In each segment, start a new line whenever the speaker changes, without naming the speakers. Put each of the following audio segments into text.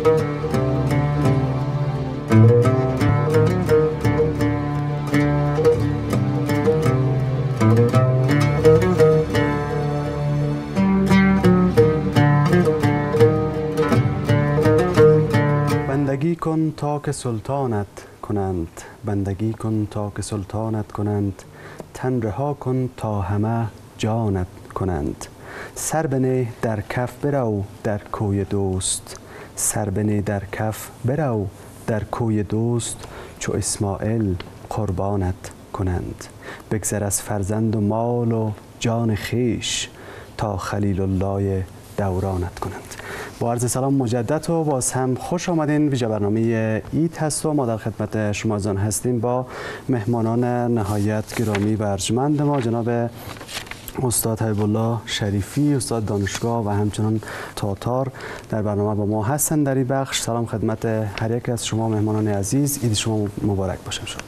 بندگی کن تا که سلطانت کنند، بندگی کن تا که سلطانت کنند، تن رها کن تا همه جانت کنند. سر بنه در کف برو در کوی دوست، سر بنه در کف برو در کوی دوست، چو اسماعیل قربانت کنند. بگذر از فرزند و مال و جان خیش، تا خلیل الله دورانت کنند. با عرض سلام مجدد و باز هم خوش آمدین. ویژه برنامه عید هست و ما در خدمت شما زان هستیم با مهمانان نهایت گرامی و ارجمند ما، جناب استاد حبیب الله شریفی، استاد دانشگاه و همچنان تاتار در برنامه با ما هستند در این بخش. سلام خدمت هر یک از شما مهمانان عزیز، عید شما مبارک باشه ان شاء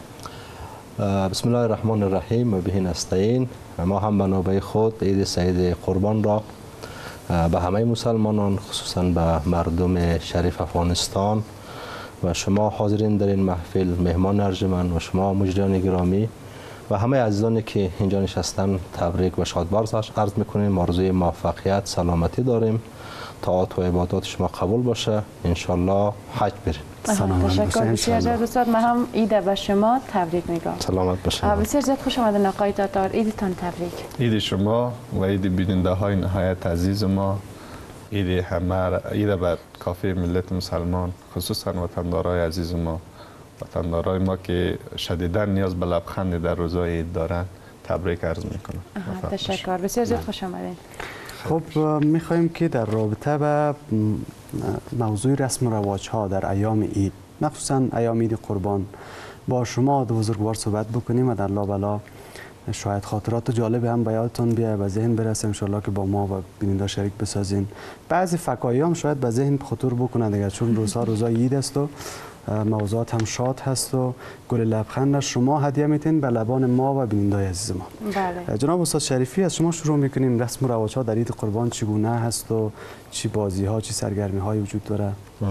الله.
بسم الله الرحمن الرحیم و به نستعین. ما هم به نوبه خود عید سعید قربان را به همه مسلمانان، خصوصا به مردم شریف افغانستان و شما حاضرین در این محفل، مهمان ارجمند و شما مجریان گرامی و همه عزیزانی که اینجا نشستن تبریک و شادباش عرض میکنیم. آرزوی موفقیت، سلامتی داریم. طاعات و عبادات شما قبول باشه، انشالله حج بریم.
تشکر بسیار زیاد استاد. من هم عید به شما تبریک میگم.
سلامت باشید.
بسیار زیاد خوش آمدین آقای تاتار. عیدتان تبریک.
عید شما و عید بیننده های نهایت عزیز ما، عید همه، عید به کافه ملت مسلمان، خصوصا وطندارای عزیز ما، وطندارای ما که شدیداً نیاز به لبخند در روزهای عید دارن، تبریک عرض میکنم.
تشکر بسیار زیاد خوش آمدین.
خب میخوایم که در رابطه به موضوع رسم و رواج ها در ایام عید، مخصوصا ایام عید قربان، با شما دو بزرگوار صحبت بکنیم و در لابلا شاید خاطرات جالب هم به یادتون بیاد و ذهن برسه، انشالله که با ما و بیننده شریک بسازین. بعضی فکایی هم شاید به ذهن خطور بکنه دیگه، چون روزای عید است و موضوعات هم شاد هست و گل لبخند شما هدیه میتین به لبان ما و بیننده عزیز ما.
بله.
جناب استاد شریفی، از شما شروع میکنیم. رسم و رواج ها در عید قربان چگونه هست و چی بازی ها، چی سرگرمی های وجود داره؟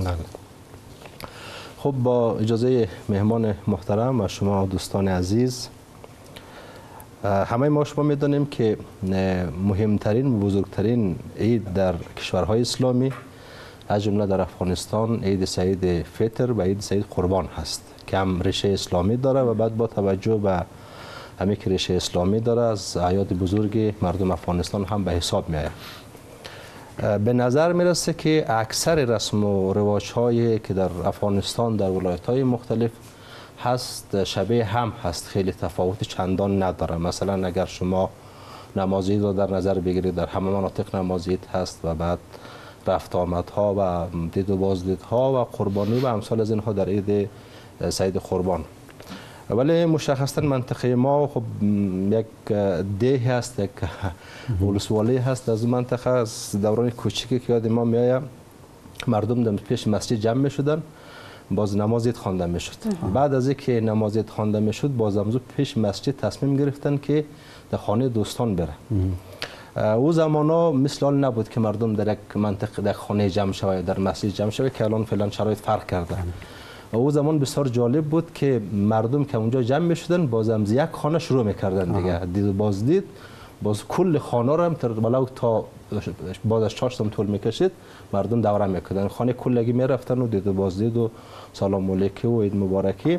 خب با اجازه مهمان محترم و شما دوستان عزیز، همه ما شما میدانیم که مهمترین و بزرگترین عید در کشورهای اسلامی از جمله در افغانستان عید سعید فطر و عید سعید قربان هست که هم ریشه اسلامی داره و بعد با توجه به همین که ریشه اسلامی داره از اعیاد بزرگ مردم افغانستان هم به حساب می آید. به نظر میرسه که اکثر رسم و رواج هایی که در افغانستان در ولایت های مختلف هست شبیه هم هست، خیلی تفاوت چندان نداره. مثلا اگر شما نماز عید رو در نظر بگیرید، در همه مناطق نماز عید هست و بعد رفت آمد ها و دید و بازدید ها و قربانی و امثال از اینها در عید سعید قربان. ولی مشخصا منطقه ما خب یک ده هست، یک ولسوالی هست. از منطقه از دوران کوچیکی که یاد ما میآید مردم در پیش مسجد جمع می شدن، باز نماز عید خوانده می شد. بعد از اینکه نماز عید خوانده می شد باز امروز پیش مسجد تصمیم گرفتن که در خانه دوستان بره. او زمانا مثل حال نبود که مردم در یک منطقه در خانه جمع شود، در مسجد جمع شود که الان فعلا شرایط فرق کرده. او زمان بسیار جالب بود که مردم که اونجا جمع می شدن باز از یک خانه شروع میکردن دیگه، دید و بازدید، باز کل خانه را هم ولو تا باز از چاشتم طول میکشید مردم دوره میکردن، خانه کلگی میرفتن و دید و بازدید و سلام علیکم و عید مبارکی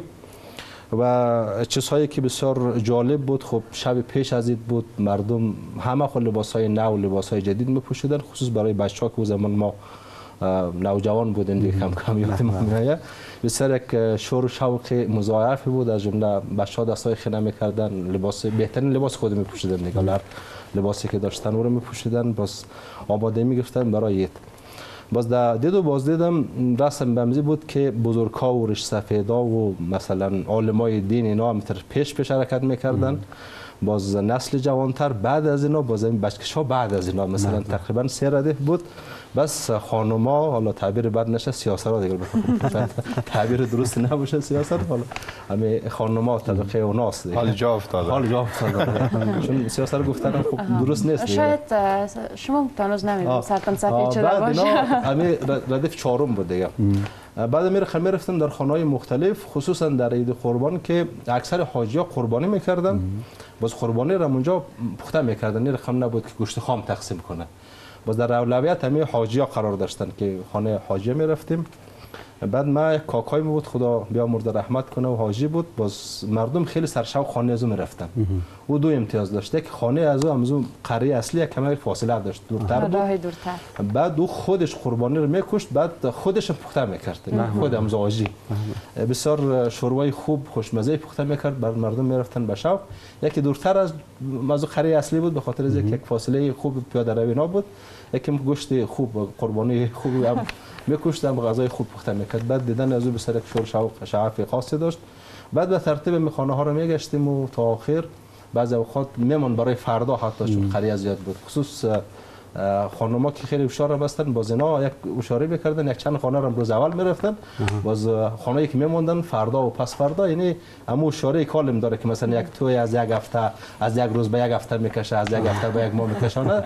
و چیزهایی که بسیار جالب بود. خب شب پیش از عید بود، مردم همه خود لباسهای نو، لباسهای جدید میپوشیدن، خصوص برای بچه‌ها که او زمان ما نوجوان بودیم دیگه، کم کم یادم میاد. بسیار یک شور و شوق مضاعفی بود. از جمله بچه‌ها دستای خنه میکردن، لباس بهترین لباس خود میپوشیدن دیگه، هر لباسی که داشتن او رو میپوشیدن، باز آماده میگرفتن برای عید. باز در دید و بازدیدم رسم بمزی بود که بزرگ‌ها و ریش سفیدا و مثلا عالمای دین اینا هم پیش حرکت میکردن باز نسل جوانتر بعد از اینا باز این بچکش ها بعد از اینا مثلا تقریبا 3 رده بود. بس خانوما حالا تعبیر بد نشه سیاست ها دیگه تعبیر درست نباشه سیاست حالا همه خانوما طبقه اوناست
حال جا افتاده
چون سیاست رو گفتن خوب درست نیست.
شاید شما تانوز نمیدونم سرطان سفید شده باشه.
همه ردف 4 بود دیگه. بعد میرفتم در خانه‌های مختلف خصوصا در عید قربان که اکثر حاجی‌ها قربانی میکردن. باز قربانی را اونجا پخته میکردن، رقم نبود که گوشت خام تقسیم کنه. باز در اولویت همه حاجی‌ها قرار داشتن که خانه حاجی میرفتیم. بعد ما کاکای بود خدا بیامرزه رحمت کنه و حاجی بود. باز مردم خیلی سرشوق خانه از او میرفتن. او 2 امتیاز داشته که خانه از او قریه اصلی کمی فاصله داشت، دورتر بود. بعد او خودش قربانی رو میکشت، بعد خودش پخته میکرد. خود امضا حاجی بسیار شوربای خوب خوشمزه پخته میکرد، بر مردم میرفتن به شوق. یکی دورتر از موضوع قریه اصلی بود به خاطر از یک فاصله خوب پیاده روی بود. یکی گوشت خوب قربانی خوب هم میکشتم، غذای خوب پخته میکرد. بعد دیدن از او به سر شور شعف خاصی داشت. بعد به ترتیب خانه ها رو میگشتیم و تا آخر بعضی اوقات میمون برای فردا حتی چون قریه زیاد بود. خصوص خانوما که خیلی هوشیار بستن باز اینا یک هوشیاری میکردن، یک چند خانه رو روز اول میرفتن، باز خانه‌ای که میموندن فردا و پس فردا، یعنی همون هوشیاری کالم داره که مثلا یک توی از یک هفته از یک روز به یک هفته میکشه، از یک هفته به یک ماه میکشونه.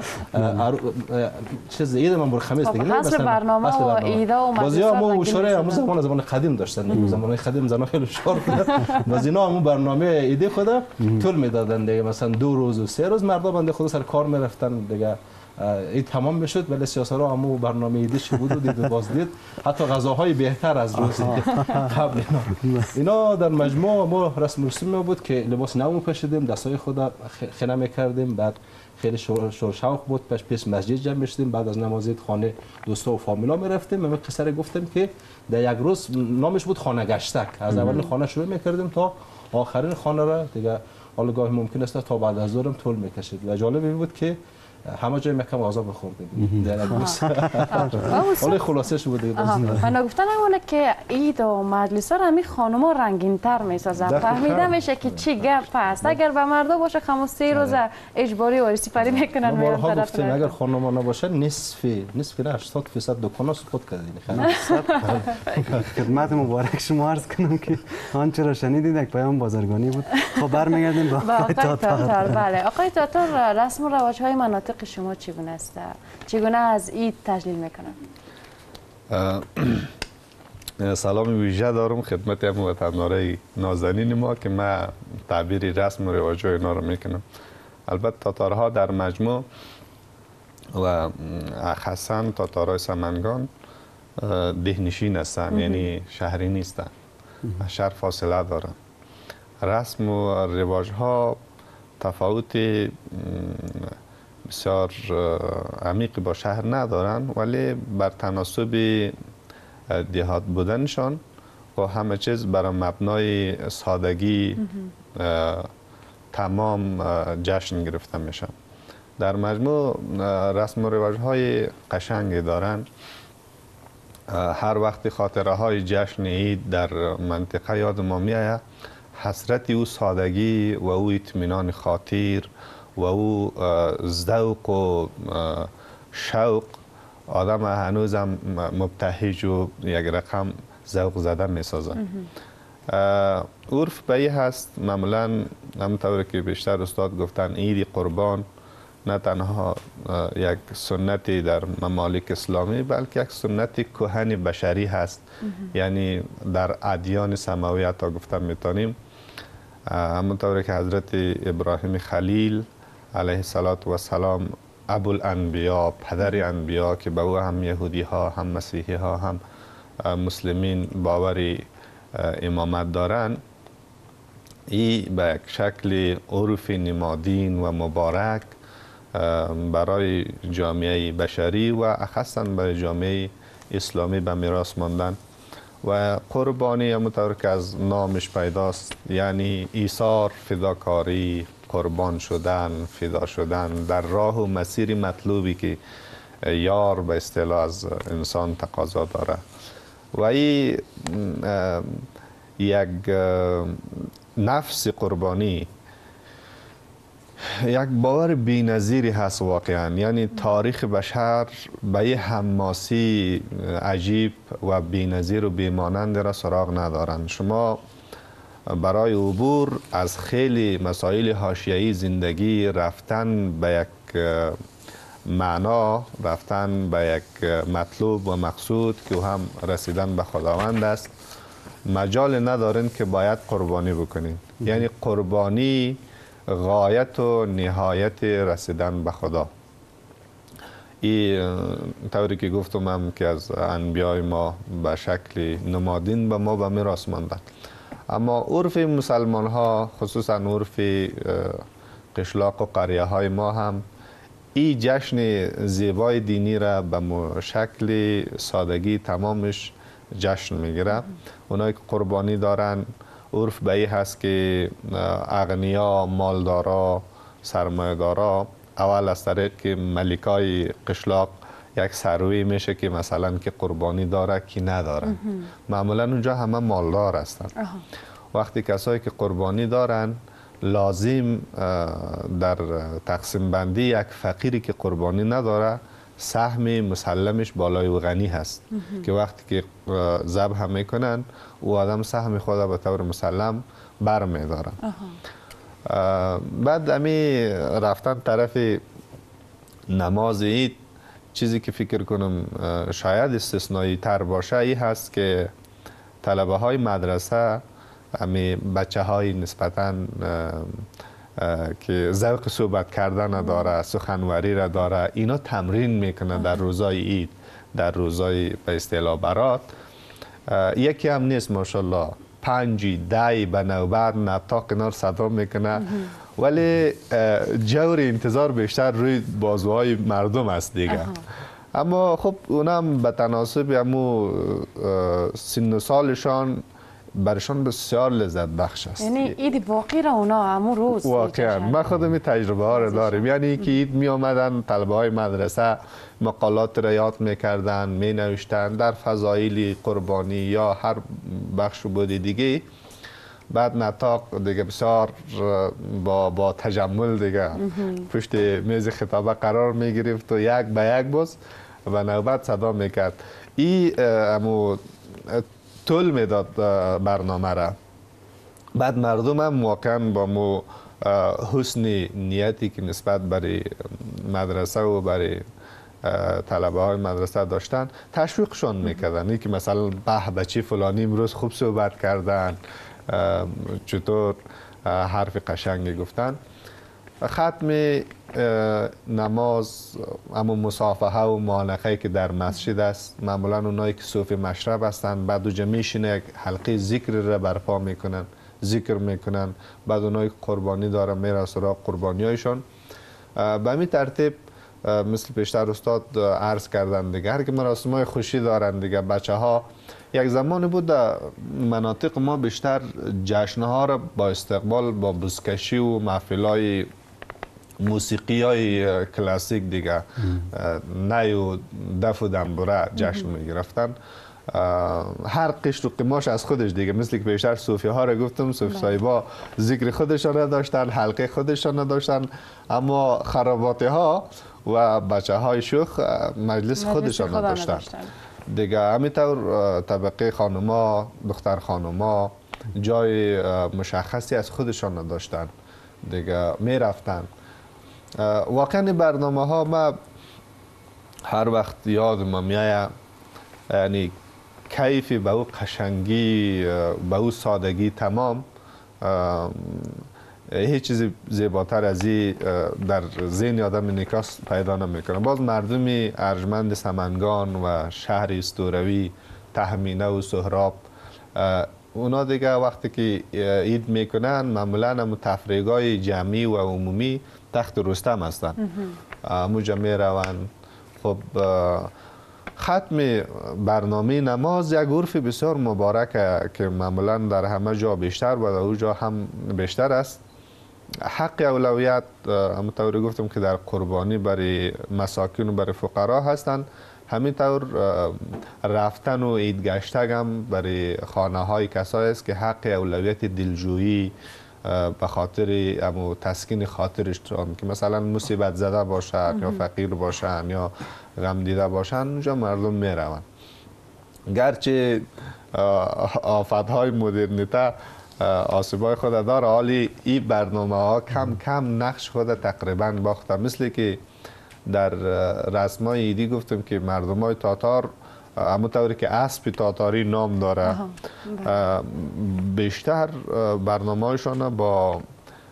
چیز عید من بر خمیس دیگه
مثلا برنامه و ایدا و
باز یا همون هوشیاری همون زمان قدیم داشتن. زمان قدیم زنا خیلی هوشیار بودن. باز اینا همون برنامه ایدی خدا طول میدادن دیگه، مثلا 2 روز و 3 روز مردم بنده خدا سر کار میرفتن دیگه. این تمام میشد ولی سیاست‌ها همو برنامه ایدیش بود و دید و بازدید حتی غذاهای بهتر از روز قبل اینا در مجموع ما رسم رسوم بود که لباس نو می‌پوشیدیم، دستای خدا خنه می‌کردیم. بعد خیلی شوق بود پیش مسجد جمع می‌شدیم. بعد از نماز عید خانه دوستا و فامیلا می‌رفتیم. من قصه گفتم که در یک روز نامش بود خانه گشتک، از اول خانه شروع می‌کردیم تا آخرین خانه را دیگه. حالا گاهی ممکن است تا بعد از ظهرم طول می‌کشید و جالب این بود که همه جای مکم غذا بخوردیم در روز. حالا خلاصش بود دیگه.
من گفتن همونه که عید و مجلس ها همین خانوما رنگین‌تر میسازن. فهمیده میشه که چی گپ است. اگر به مردا باشه خمس 3 روز اجباری و سپری میکنن.
ما بارها گفتیم اگر خانوما نباشه نصف نه 80% دکانا سقوط کردین.
خدمت مبارک شما عرض کنم که آنچه را شنیدید یک پیام بازرگانی بود. خب برمیگردیم به آقای تاتار.
بله آقای تاتار، رسم و رواج‌های مناطق شما چگونه است؟ چگونه از عید تجلیل میکنن؟
سلام ویژه دارم خدمت هم وطندارای نازنین ما که من تعبیر رسم و رواج‌های اینا رو میکنم. البته تاتارها در مجموع و خاصا تاتارای سمنگان دهنشین هستند، یعنی شهری نیستند، شهر فاصله دارند. رسم و رواج‌ها تفاوت بسیار عمیق با شهر ندارن ولی بر تناسب دیهات بودنشان و همه چیز بر مبنای سادگی تمام جشن گرفته میشن. در مجموع رسم و رواج‌های قشنگی دارن. هر وقت خاطره های جشن عید در منطقه یاد ما میآید، حسرت او سادگی و او اطمینان خاطر و او ذوق و شوق آدم هنوزم مبتهج و یک رقم ذوق زده می سازه. عرف به این هست معمولا همونطور که بیشتر استاد گفتن عید قربان نه تنها یک سنتی در ممالک اسلامی بلکه یک سنت کهن بشری هست. یعنی در ادیان سماوی تا گفتن میتونیم همونطور که حضرت ابراهیم خلیل علیه السلام ابو الانبیا پدر انبیا که به او هم یهودی ها هم مسیحی ها هم مسلمین باوری امامت دارن، این به یک شکل عرف نمادین و مبارک برای جامعه بشری و خاصا برای جامعه اسلامی به میراث ماندن. و قربانی همونطور که از نامش پیداست یعنی ایثار، فداکاری، قربان شدن، فدا شدن در راه و مسیر مطلوبی که یار به اصطلاح از انسان تقاضا داره. و این یک نفس قربانی یک باور بی‌نظیری هست واقعا. یعنی تاریخ بشر به یه حماسی عجیب و بی‌نظیر و بی‌مانند را سراغ ندارند. شما برای عبور از خیلی مسائل حاشیه‌ای زندگی، رفتن به یک معنا، رفتن به یک مطلوب و مقصود که هم رسیدن به خداوند است، مجال ندارین که باید قربانی بکنین. یعنی قربانی غایت و نهایت رسیدن به خدا. این طوری که گفتم هم که از انبیای ما به شکل نمادین به ما به میراث ماندن. اما عرف مسلمان ها، خصوصا عرف قشلاق و قریه های ما هم این جشن زیبای دینی را به شکل سادگی تمامش جشن میگیره. اونایی که قربانی دارن، عرف به این هست که اغنیا، مالدارا، سرمایه‌دارا اول از طریق ملکای قشلاق یک سروی میشه که مثلا که قربانی داره کی نداره. معمولا اونجا همه مالدار هستن. وقتی کسایی که قربانی دارن، لازم در تقسیم بندی یک فقیری که قربانی نداره سهم مسلمش بالای و غنی هست که وقتی که ذبح میکنن او آدم سهم خود به طور مسلم بر میدارن. بعد امی رفتن طرف نماز عید، چیزی که فکر کنم شاید استثنایی تر باشه ای هست که طلبه های مدرسه، امی بچه های نسبتاً که ذوق صحبت کردن داره، سخنوری را داره، اینا تمرین میکنه در روزای عید، در روزای به اصطلاح برات. یکی هم نیست ماشاءالله، 5 10 به نوبت نطاق کنار صدا میکنه، ولی جور انتظار بیشتر روی بازوهای مردم است دیگه. اما خب اونم به تناسب همو سن و سالشان برشان بسیار لذت بخش است.
یعنی عید باقی را اونا همون روز
واقعا ما خودم تجربه ها را داریم. یعنی که عید می آمدن طلبه های مدرسه مقالات را یاد میکردن، می نوشتن در فضایل قربانی یا هر بخش بودی دیگه. بعد نطاق دیگه بسیار با تجمل دیگه پشت میز خطابه قرار می گرفت و یک به یک باز و نوبت صدا میکرد. این امو طول میداد برنامه را. بعد مردم هم واقعا با مو حسن نیتی که نسبت برای مدرسه و برای طلبه های مدرسه داشتن تشویقشان میکردن. که مثلا به بچه فلانی امروز خوب صحبت کردن، چطور حرف قشنگی گفتن. ختم نماز اما مصافحه و معانقه که در مسجد است، معمولا اونایی که صوفی مشرب هستند بعد و جمعیشون یک حلقه ذکر را برپا میکنن، ذکر میکنن. بعد اونایی که قربانی دارن میرن سراغ قربانی هایشان. به همین ترتیب مثل پیشتر استاد عرض کردن دیگه، هر که مراسم های خوشی دارن دیگه. بچه ها یک زمانی بود در مناطق ما بیشتر جشن ها را با استقبال با بزکشی و محفل های موسیقی های کلاسیک دیگه، نی و دف و دنبوره جشن می گرفتن. هر قشر و قماش از خودش دیگه، مثل که بیشتر صوفی ها را گفتم، صوفی صاحبا ذکر خودشان نداشتن، حلقه خودشان نداشتن، اما خراباتی ها و بچه های شوخ مجلس خودشان نداشتن دیگه. همینطور طبقه خانوما، دختر خانوما جای مشخصی از خودشان نداشتن دیگه، می رفتن. واقعا برنامه ها ما هر وقت یادم میاد، یعنی کیفی به او قشنگی، به او سادگی تمام، هیچ چیزی زیباتر از این در ذهن آدم انعکاس پیدا نمیکنه. باز مردمی ارجمند سمنگان و شهر اسطوره‌ای تهمینه و سهراب، اونا دیگه وقتی که عید میکنن معمولا هم تفریح‌های جمعی و عمومی تخت رستم هستن، موجه میرون. خب ختم برنامه نماز یک عرف بسیار مبارک که معمولا در همه جا بیشتر و در اونجا هم بیشتر است. حق اولویت همونطوری گفتم که در قربانی برای مساکین و برای فقرا هستند، همینطور رفتن و عید گشتن هم برای خانه های کسایی است که حق اولویت دلجویی به خاطر امو تسکین خاطرشان که مثلا مصیبت زده باشن یا فقیر باشن یا غم دیده باشن اونجا مردم میروند. گرچه آفت‌های مدرنیته آسیبای خود داره، حالی این برنامه ها کم کم نقش خود تقریبا باخته. مثل که در رسمای ایدی گفتم که مردم های تاتار همونطوری که اسب تاتاری نام داره، بیشتر برنامه هایشان با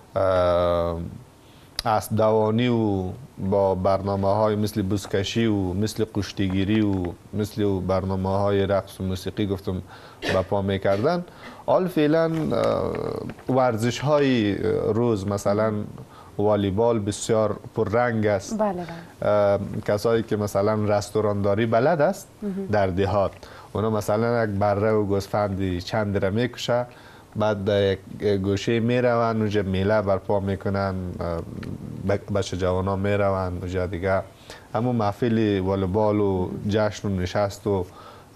اسب دوانی و با برنامه های مثل بزکشی و مثل کشتیگیری و مثل برنامه های رقص و موسیقی گفتم به پا میکردن. حال فعلا ورزش های روز مثلا والیبال بسیار پررنگ است.
بله بله.
کسایی که مثلا رستورانداری بلد است در دهات، اونا مثلا یک بره و گوسفندی چند را میکشه، بعد در یک گوشه میروند اونجا میله برپا میکنن، بچه جوان ها میروند اونجا دیگه همون محفل والیبال و جشن و نشست و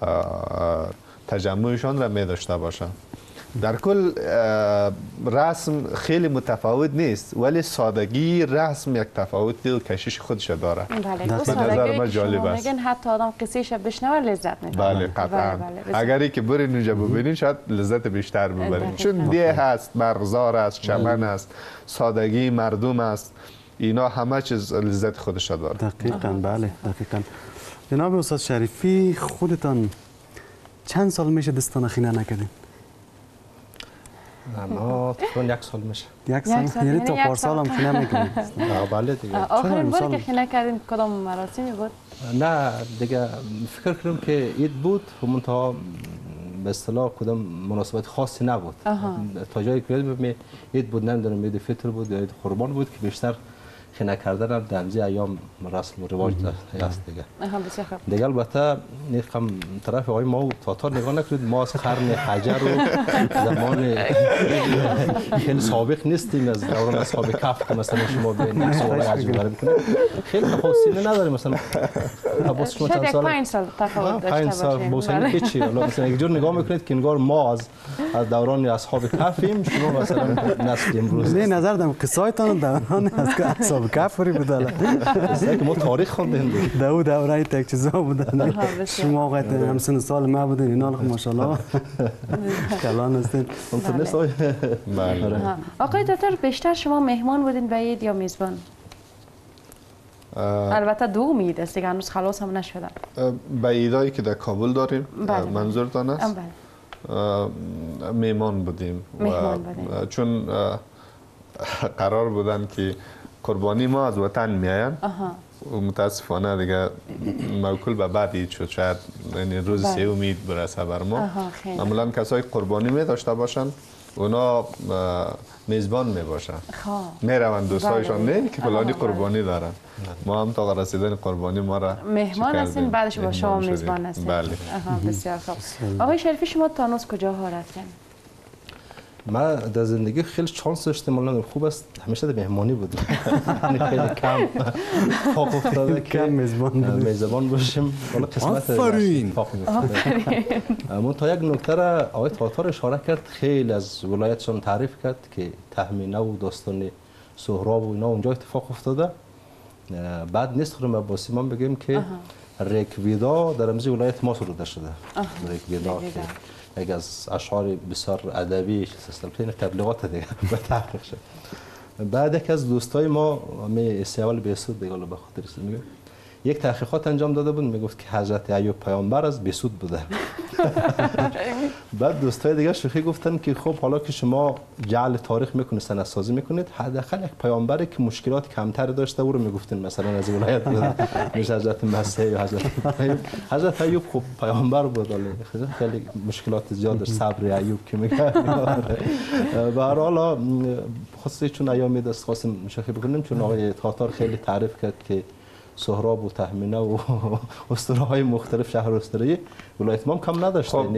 تجمعشان را میداشته باشن. در کل رسم خیلی متفاوت نیست، ولی سادگی رسم یک تفاوتی و کشش خودش داره.
بله،
به نظر من جالب است.
میگن حتی آدم قصهش بشنوه لذت میبره.
بله قطعا.
بله.
اگری که برین اونجا ببینین شاید لذت بیشتر ببرین، چون دیه هست، مرغزار است، چمن است، سادگی مردم است، اینا همه چیز لذت خودش داره.
دقیقاً. بله دقیقاً. جناب استاد شریفی، خودتان چند سال میشه دستان خینه نکردین؟
ما تقریبا 1 سال میشه.
1 سال؟ یعنی تا پارسال هم خینه میکنین؟
بله دیگه.
آخرین باری که خینه کردین کدام مراسمی بود؟
نه دیگه فکر کنم که عید بود و منتها به اصطلاح کدام مناسبت خاصی نبود. تا جایی که عید بود، نمیدونم عید فطر بود یا عید قربان بود که بیشتر خینه کردن هم در همزی ایام رسم و رواج هست دیگه. دیگه البته نیقم طرف آقای ما تاتار نگاه نکنید، ما از قرن حجر و زمان خیلی سابق نیستیم، از دوران اصحاب کهف که مثلا شما به سوال عجیب غریب کنید خیلی تفاصیلی نداریم. مثلا عباس شما چند سال؟
5 سال تفاوت داشته
5 سال باشین هیچی. مثلا یک جور نگاه میکنید که انگار ما از دوران اصحاب کهفیم، شما مثلا نسل امروز.
نه نظر دارم قصایتان دوران اصحاب کفری بودن.
که ما تاریخ خوندیم
دو دوره تک چیزا بودن. شما وقت همسن سال ما بودین، اینا ماشاءالله کلان هستین.
بله.
آقای دکتر بیشتر شما مهمان بودین به عید یا میزبان؟ البته دوم عید است دیگه، هنوز خلاص هم نشده.
به عیدایی که در کابل داریم منظورتان است؟ مهمان بودیم. چون قرار بودن که قربانی ما از وطن میاین و متاسفانه دیگه موکول به بعد عید شد، شاید یعنی روز سوم عید برسه بر ما. معمولا کسایی قربانی می داشته باشن اونا میزبان می باشن، میروند دوستایشان نه که فلانی قربانی دارن. ما هم تا رسیدن قربانی ما را
مهمان هستین، بعدش با شما میزبان هستین.
بله.
بسیار خوب. آقای شریفی شما تا هنوز کجاها رفتین؟
ما در زندگی خیلی شانس داشتم، الان خوب است همیشه در مهمانی بودیم. خیلی کم اتفاق افتاده که میزبان باشیم. حالا قسمت
آفرین.
من تا یک نکته را آقای تاتار اشاره کرد، خیلی از ولایتشان تعریف کرد که تهمینه و داستان سهراب و اینا اونجا اتفاق افتاده. بعد نیست خودم عباسی من بگیم که ریکویدا در امروز ولایت ما سروده شده. ریکویدا یک از اشعار بسیار ادبی سیستم تبلیغات دیگه به تحقیق شد. بعد یک از دوستای ما می سیاول بیسود دیگه به خاطر میگه یک تحقیقات انجام داده بود، میگفت که حضرت ایوب پیامبر از بیسود بوده. بعد دوستای دیگه شوخی گفتن که خب حالا که شما جعل تاریخ میکنید، سندسازی میکنید، حداقل یک پیامبری که مشکلات کمتر داشته او رو میگفتین مثلا از ولایت بوده، مثل حضرت مسیح یا حضرت ایوب خب پیامبر بود، خیلی مشکلات زیاد داشت، صبر ایوب که میگه. به هر حال خاصه چون ایام دست خواستیم شوخی بکنیم، چون آقای تاتار خیلی تعریف کرد که سهراب و تهمینه و اسطوره‌های مختلف شهر استوایی ولایت ما کم نداشته.
خب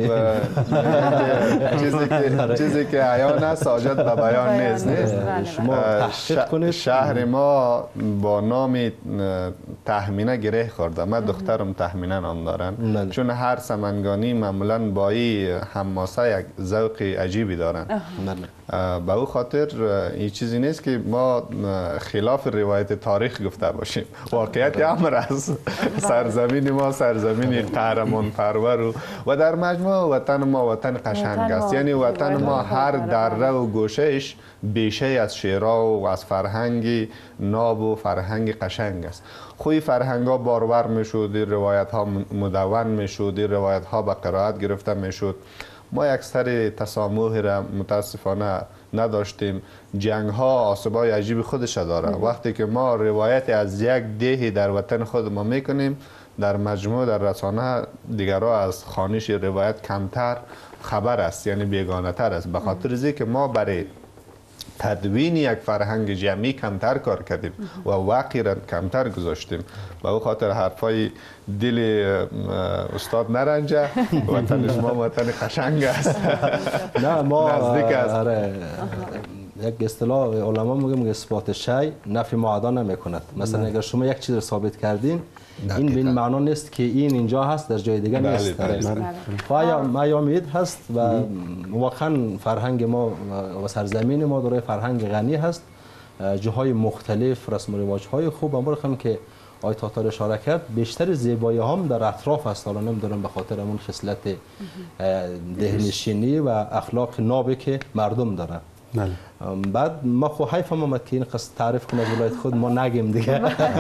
چیزی که عیان است حاجت به بیان نیست.
شما تحقیق کنید.
شهر ما با نام تهمینه گره خورده. من دخترم تهمینه نام دارن، چون هر سمنگانی معمولا با این حماسه یک ذوق عجیبی دارن. به او خاطر این چیزی نیست که ما خلاف روایت تاریخ گفته باشیم. واقعیت امر است. سرزمین ما سرزمین قهرمان پرور و در مجموع وطن ما وطن قشنگ است. یعنی وطن ما هر دره و گوشهش بیشه از شعرها و از فرهنگ ناب و فرهنگ قشنگ است. خوی فرهنگ ها بارور می شد، روایت ها مدون می شد، روایت ها به قرائت گرفته می شد. ما یک سر تسامح را متاسفانه نداشتیم. جنگ ها آسیبای عجیب خودش داره. وقتی که ما روایت از یک دهی در وطن خود ما میکنیم، در مجموع در رسانه دیگرها از خوانش روایت کمتر خبر است، یعنی بیگانه تر است. به خاطر از که ما برای تدوین یک فرهنگ جمعی کمتر کار کردیم و وقتی را کمتر گذاشتیم. به او خاطر حرفای دل استاد نرنجه. وطن شما وطن قشنگ است.
نه ما
نزدیک است.
یک اصطلاح علما میگه اثبات شی نفی معدا نمیکند. مثلا اگر شما یک چیز رو ثابت کردین، این به این معنا نیست که این اینجا هست در جای دیگه نیست. ایامید هست و واقعا فرهنگ ما و سرزمین ما دارای فرهنگ غنی هست. جاهای مختلف، رسم و رواج‌های خوب. امروز هم که آقای تاتار اشاره کرد، بیشتر زیبایی هم در اطراف است. حالا نمیدونم به خاطر اون خصلت دهنشینی و اخلاق نابی که مردم دارن. بعد ما خو حیفم آمد که این قصد تعریف کنه از ولایت خود ما نگیم دیگه.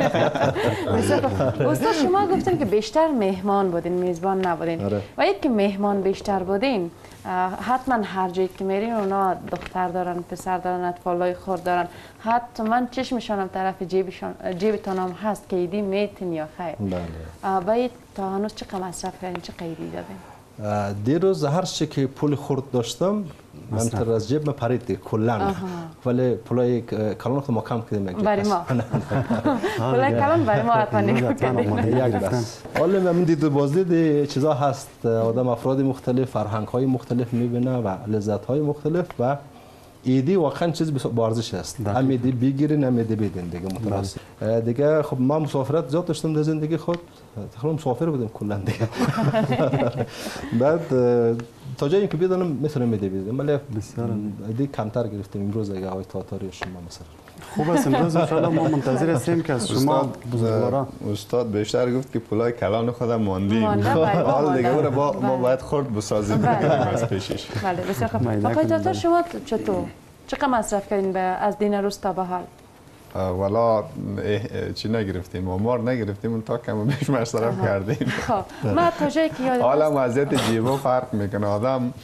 استاد شما گفتین که بیشتر مهمان بودین، میزبان نبودین. و یک که مهمان بیشتر بودین، حتما هر جایی که میرین اونا دختر دارن، پسر دارن، اطفالای خورد دارن. حتما چشمشانم طرف جیبتان هم هست که ایدی میتین یا خیر. باید تا هنوز چقدر مصرف کردین، چه قیدی دادین؟
دیروز هر چی که پول خورد داشتم من تر از جیب من پرید کلا، ولی پولای کلان خود ما کم کردیم.
برای ما پولای کلان برای ما حتما نگاه کردیم.
یک بس. حالا من دید و بازدید چیزا هست. آدم افراد مختلف، فرهنگ های مختلف میبینه و لذت های مختلف و ایدی واقعا چیز با ارزش است. هم ایدی بگیرین هم ایدی بدین دیگه متناسب. دیگه خب ما مسافرت زیاد داشتم در زندگی خود. تقریبا مسافر بودم کلا دیگه. بعد تا جایی که بدونم میتونم ایدی بدیم، ولی ایدی کمتر گرفتیم امروز. اگه آقای تاتاری شما مثلا
خوب است، امروز ان شاء الله ما منتظر هستیم که از شما بزرگواران.
استاد بیشتر گفت که پولای کلان خودم ماندیم. حالا دیگه ما باید خورد بسازیم از پیشش.
بله بسیار خوب. آقای تاتار شما چطور؟ چقدر مصرف کردین از دین روز تا به حال؟
والا چی نگرفتیم، آمار نگرفتیم، اون تا کم و بیش مصرف کردیم.
خب ما تا جایی که یادم
حالا وضعیت جیبو فرق میکنه. آدم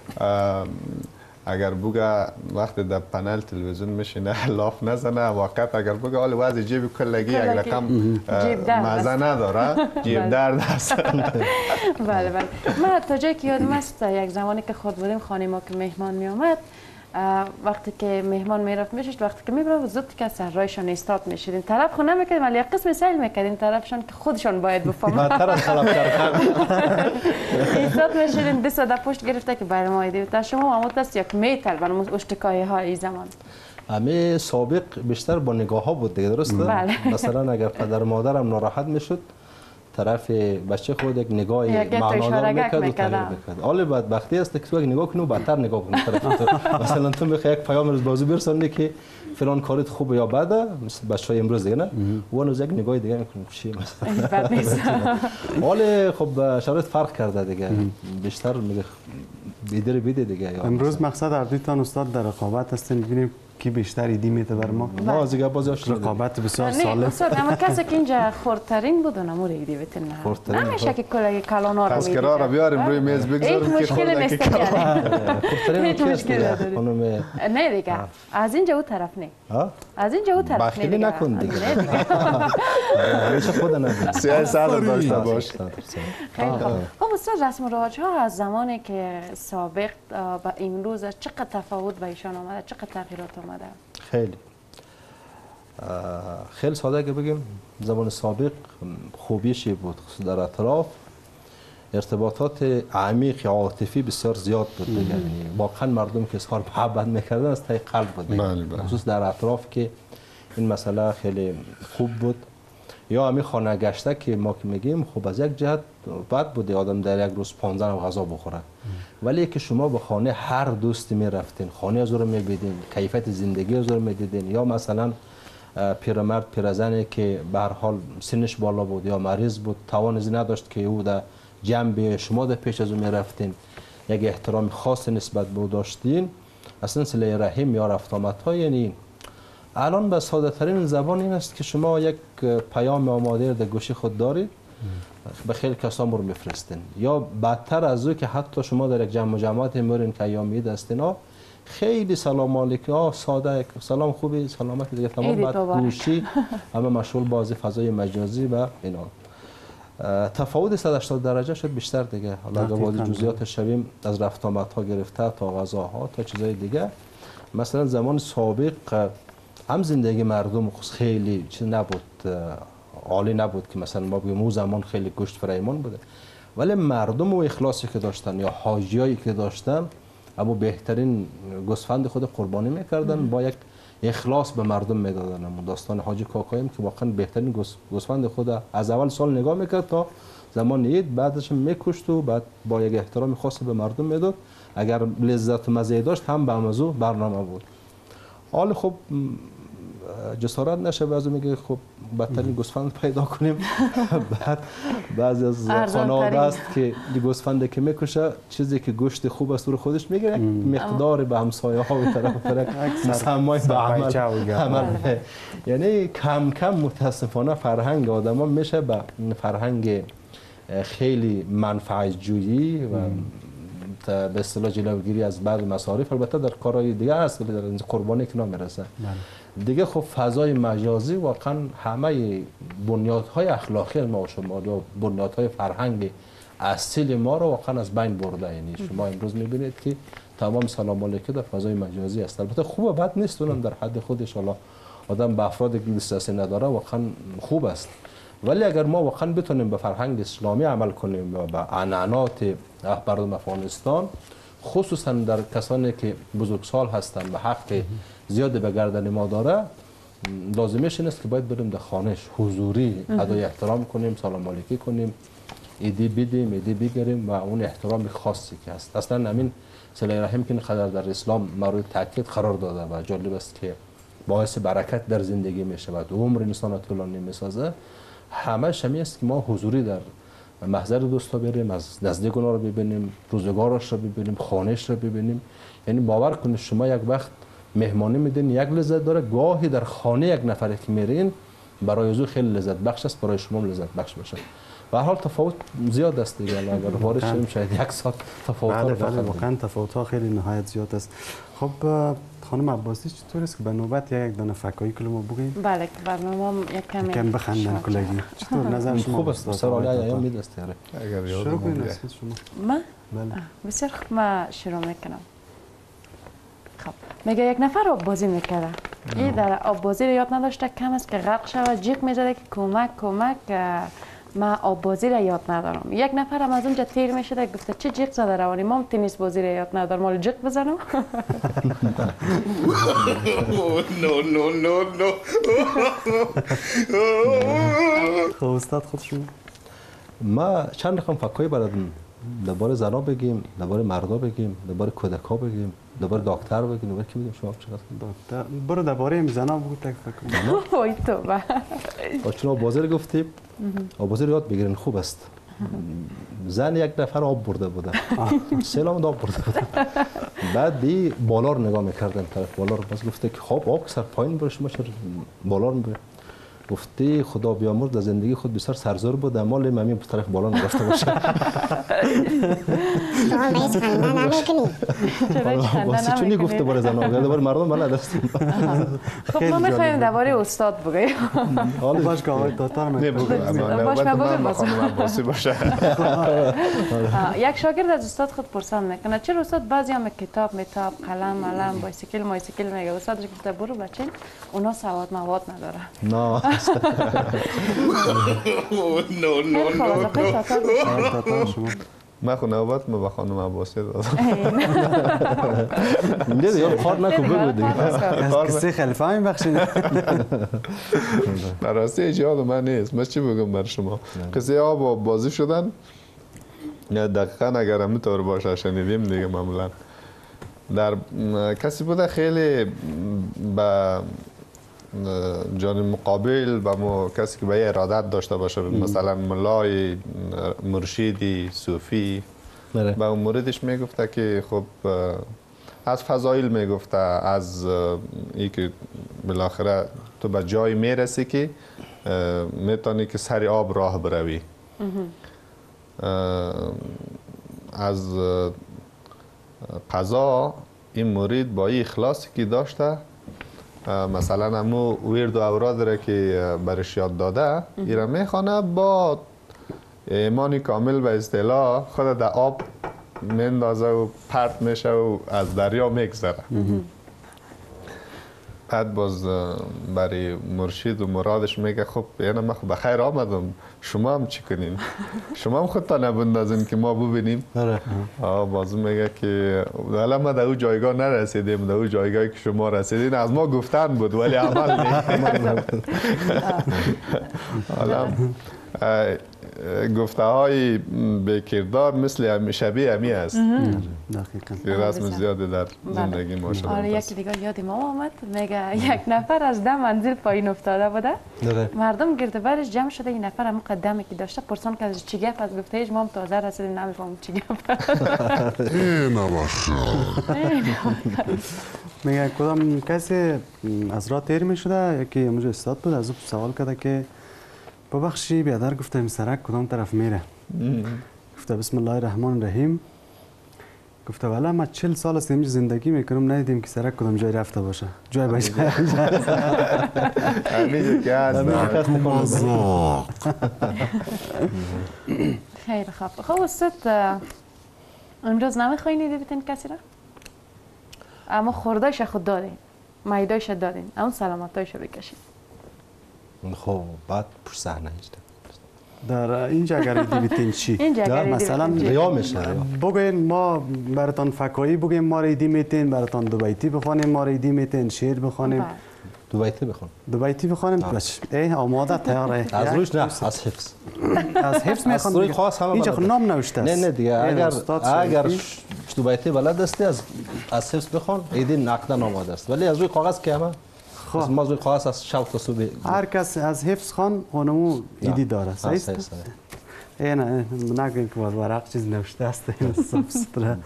اگر بگه وقتی در پنل تلویزیون میشینه لاف نزنه، واقعا اگر بگه حال وضع جیب کلگی یک رقم مزه نداره، جیب درد است.
بله بله. من تا جایی که یادم است یک زمانی که خود بودیم خانه ما که مهمان می آمد، وقتی که مهمان میرفت میشد، وقتی که میبرد زود که سر رایشان استاد میشدین، طلب خو نمیکردیم ولی یک قسم سیل میکردین طرفشان که خودشان باید بفهمن.
بدتر از طلب کردن.
استاد میشدین 2 ساعت پشت گرفته که برای ما ایدی. تا شما معمول است یک میتل برای اشتکای ها این زمان؟
همه سابق بیشتر با نگاه ها بود دیگه، درسته؟
بله.
مثلا اگر پدر مادرم ناراحت میشد، طرف بچه خود یک نگاه معنادار میکرد و تغییر میکرد. حال بدبختی است که تو یک نگاه کنی و بدتر نگاه کنی طرف تو. مثلا تو میخوای یک پیام روز بازو برسونی که فلان کارت خوبه یا بده، مثل بچهای امروز دیگه نه، و اون روز یک نگاه دیگه میکنیم چی مثلا
بد نیست.
حال خب شرایط فرق کرده دیگه، بیشتر میگه بیده دیگه.
امروز مقصد اردویتان استاد در رقابت هستین، ببینیم کی بیشتر ایدی میده بر ما.
ما دیگه بازش
رقابت بسیار سالم.
استاد اما کسی که اینجا خردترین بود اونم ایدی بتن نه. نمیشه که کلای کلانا رو میدید.
تذکره رو بیاریم روی میز بگذاریم که
مشکل نیست.
خردترین کیست خانم؟
نه دیگه از اینجا اون طرف نه. از اینجا اون طرف نه.
بخیلی نکن دیگه. همیشه خود نبود.
سیاه صدر داشته باش.
خیلی خوب. خب استاد رسم و رواج ها از زمانی که سابق به امروز چقدر تفاوت به ایشان آمده، چقدر تغییرات آمده؟
خیلی خیلی ساده که بگیم زمان سابق خوبیشی بود، خصوصا در اطراف ارتباطات عمیق عاطفی بسیار زیاد بود دیگه. یعنی واقعا مردم که اظهار محبت میکردن از ته قلب بود دیگه. خصوص در اطراف که این مسئله خیلی خوب بود. یا همین خانه گشته که ما که میگیم خب از یک جهت بد بود آدم در یک روز 15 غذا بخوره، ولی که شما به خانه هر دوستی میرفتین، خانه از رو میبینین، کیفیت زندگی از رو میدیدین، یا مثلا پیرمرد پیرزنی که به هر حال سنش بالا بود یا مریض بود توانایی نداشت که او در جنب شما در پیش از او میرفتین، یک احترام خاص نسبت به او داشتین، اصلا صله رحم یا رفت آمدها. یعنی الان به ساده ترین زبان این است که شما یک پیام آماده در گوشی خود دارید به خیلی کسان رو میفرستین، یا بدتر از او که حتی شما در یک جمعیت میرین که ایامی هستین خیلی سلام علیکم ساده سلام خوبی سلامت دیگه تمام بعد گوشی همه مشغول بازی فضای مجازی و اینا. تفاوت 180 درجه شد بیشتر دیگه. حالا اگه وارد جزئیات شویم از رفت آمدها گرفته تا غذاها تا چیزای دیگه، مثلا زمان سابق هم زندگی مردم خیلی چیز نبود، عالی نبود که مثلا ما بگیم اون زمان خیلی گوشت فریمان بوده، ولی مردم و اخلاصی که داشتن یا حاجیایی که داشتن اما بهترین گوسفند خود قربانی میکردن، با یک اخلاص به مردم میدادن. اما داستان حاجی کاکایم که واقعا بهترین گوسفند خود از اول سال نگاه میکرد تا زمان عید، بعدش میکشت و بعد با یک احترام خاصی به مردم میداد. اگر لذت و مزه داشت هم به موضوع برنامه بود. حال خب جسارت نشه بعضی میگه خب بدترین گوسفند پیدا کنیم. بعد بعضی از خانواده است که گوسفند که میکشه چیزی که گوشت خوب است رو خودش میگیره، مقدار به همسایه ها به طرف مسمای به عمل. یعنی کم کم متاسفانه فرهنگ آدما میشه به فرهنگ خیلی منفعت جویی و به اصطلاح جلوگیری از بعض مصارف. البته در کارهای دیگه هست ولی در قربانی که نمیرسه دیگه. خب فضای مجازی واقعا همه بنیادهای اخلاقی ما و شما یا بنیادهای فرهنگ اصیل ما رو واقعا از بین برده. یعنی شما امروز میبینید که تمام سلام علیکم در فضای مجازی است. البته خوبه بد نیست، اونم در حد خودش. حالا آدم به افراد که دسترسی نداره واقعا خوب است، ولی اگر ما واقعا بتونیم به فرهنگ اسلامی عمل کنیم و به عنعنات مردم افغانستان، خصوصا در کسانی که بزرگسال هستند و حق زیاد به گردن ما داره، لازمش این است که باید بریم در خانهش حضوری ادای احترام کنیم، سلام علیکی کنیم، ایدی بدیم ایدی بگیریم و اون احترام خاصی که هست. اصلا همین صله رحم که اینقدر در اسلام مورد تاکید قرار داده و جالب است که باعث برکت در زندگی می شود و عمر انسان طولانی می سازه. همش همین است که ما حضوری در محضر دوستا بریم، از نزدیک اونا رو ببینیم، روزگارش رو ببینیم، خانهش رو ببینیم. یعنی باور کنید شما یک وقت مهمانی میدین یک لذت داره، گاهی در خانه یک نفره که میرین برای او خیلی لذت بخش است، برای شما لذت بخش باشه. به هر حال تفاوت زیاد است دیگه. اگر وارد شدیم شاید یک ساعت تفاوت ها
بله واقعا تفاوت ها خیلی نهایت زیاد است. خب خانم عباسی چطور است که به نوبت یک دانه فکایی کلمه بگیم؟
بله برنامه یک
کمی بخندن کلگی. چطور نظر شما؟
خوب است، بسیار عالی ایام میدست یاره.
اگر یاد
شروع کنید از شما.
من
بله.
بسیار خوب، من شروع میکنم. خب میگه یک نفر آب بازی میکرده، این در آب بازی رو یاد نداشته، کم است که غرق شود، جیغ میزده که کمک من آب بازی رو یاد ندارم. یک نفر هم از اونجا تیر میشده گفته چه جیغ زده روانی، ما تنیس بازی رو یاد ندارم، مال جیغ بزنم.
نو
خب استاد خود شما.
ما چند رقم فکایی بلدم، درباره زنا بگیم، درباره مردا بگیم، درباره کودکا بگیم، درباره دکتر بگیم، درباره کی بگیم؟ شما چقدر
دکتر برو درباره زنا بگو تک فکر.
وای توبه.
چون آب بازی گفتیم، آب بازی یاد بگیرین خوب است. زن یک نفر آب برده بوده، سلام آب برده بوده، بعد بی بالا رو نگاه میکردن، طرف بالا رو باز گفته که خب آب سر پایین بره، شما چرا بالا رو میبره؟ گفته خدا بیامرز در زندگی خود بسیار سرزور بود، اما ممی به طرف بالا نرفته باشه. چونی گفته باره زنان درباره مردم بلد هستیم.
خب ما میخوایم درباره استاد بگیم.
حالا باش که آقای دکتر
باشه.
یک شاگرد از استاد خود پرسان میکنه چرا استاد بعضی هم کتاب قلم علم بایسیکل میگه استاد گفته برو بچه اونا سواد مواد نداره.
نه
من خود نوبت ما به خانم عباسی دادم.
میده یا خار نکو بگو دیگه.
کسی خلیفه همین بخشید.
براستی ایجاد من نیست. من چی بگم بر شما؟ قصه آب بازی شدن دقیقا اگر همینطور باشه شنیدیم دیگه معمولا در کسی بوده خیلی به جانب مقابل به ما کسی که به ارادت داشته باشه مثلا ملای مرشدی صوفی به اون موردش میگفته که خب از فضایل میگفته از ای که بالاخره تو به جای میرسی که میتونی که سر آب راه بروی از قضا این مرید با این اخلاصی که داشته مثلا همو ورد و اوراد را که برش یاد داده ایرا میخوانه با ایمانی کامل به اصطلاح خود در آب میندازه و پرت میشه و از دریا میگذره. بعد باز برای مرشد و مرادش میگه خب یعنی من خب بخیر آمدم شما هم چی کنین؟ شما هم خودتا نبندازین که ما ببینیم. باز میگه که حالا ما در او جایگاه نرسیدیم، در او جایگاهی که شما رسیدین از ما گفتن بود ولی عمل نیم. حالا گفته های به کردار مثل شبیه همی است.
دقیقاً
رسم زیاده در زندگی ما شده.
آره یکی دیگه یاد ما آمد میگه یک نفر از 10 منزل پایین افتاده بوده. مردم گرد برش جمع شده این نفر هم قدمی که داشته پرسان که از چی گپ از گفته ما هم تازه رسیدیم نمیفهمم چی گپ.
میگه کدام کسی از راه تیر میشده یکی اونجا استاد بود از او سوال کرده که ببخشی بیادر گفته این سرک کدام طرف میره؟ گفته بسم الله الرحمن الرحیم. گفته والا ما 40 سال است اینجا زندگی میکنم ندیدیم که سرک کدام جای رفته باشه. جای به جای
همینجا که هست.
خیلی خوب. خب استاد امروز نمیخواین ببینین کسی را؟ اما خوردایش خود دارین، مایدایش دارین، اون سلامتایش بکشین.
خب بعد پشت صحنه هیچ
در اینجا اگر دیدین چی؟
مثلا ریا میشه.
بگوین ما براتون فکایی بگیم ما را ایدی میتین، براتون دو بیتی بخوانیم ما را ایدی میتین، شعر بخوانیم.
دو بیتی بخون.
دو بیتی بخوانیم باش. آماده تیاره.
از روش نه از حفظ.
از حفظ میخوان.
روی خاص همه
اینجا نام نوشته است.
نه دیگه اگر دو بیتی بلد هستی از حفظ بخوان ایدی نقدن آماده است ولی از روی کاغذ که همه از ما روی کاغذ از شب تا صبح
هر کس از حفظ خوان اونمو ایدی داره. صحیح است؟ نه نگوین که ورق چیز نوشته است این صاف سوتره.